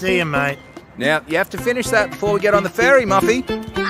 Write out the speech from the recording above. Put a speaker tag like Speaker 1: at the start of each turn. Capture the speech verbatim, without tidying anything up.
Speaker 1: See you, mate.
Speaker 2: Now, you have to finish that before we get on the ferry, Muffy.